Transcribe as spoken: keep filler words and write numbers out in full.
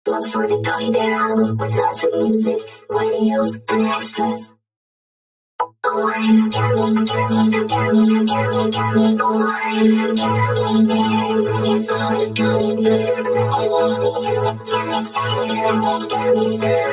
Look for the Gummy Bear album with lots of music, videos, and extras. Oh, I'm a gummy, gummy, gummy, gummy, gummy. Oh, I'm a gummy bear. Yes, I'm a gummy bear. I want you to tell me if I'm a gummy bear.